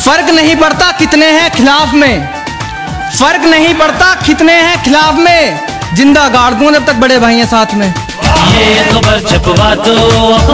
फर्क नहीं पड़ता कितने हैं खिलाफ में, फर्क नहीं पड़ता कितने हैं खिलाफ में, जिंदा गाड़ दूं जब तक बड़े भाई हैं साथ में। ये खबर छपवा दो।